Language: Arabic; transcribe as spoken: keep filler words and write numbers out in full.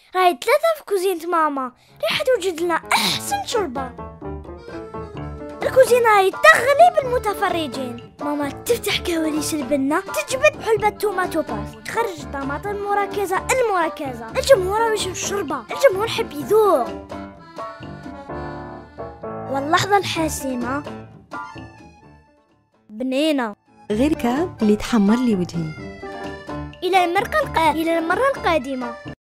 راهي ثلاثة في كوزينة ماما، راح توجد لنا أحسن شوربة. الكوزينة راهي تغلب المتفرجين. ماما تفتح كواليس البنة، تجبد حلبة توماتو باس، تخرج طماطم مركزة المركزة. الجمهور يشوف الشوربة، الجمهور حب يذوق. واللحظة الحاسمة بنينة غير كاب اللي تحمر لي وجهي. إلى المرة الق... إلى المرة القادمة.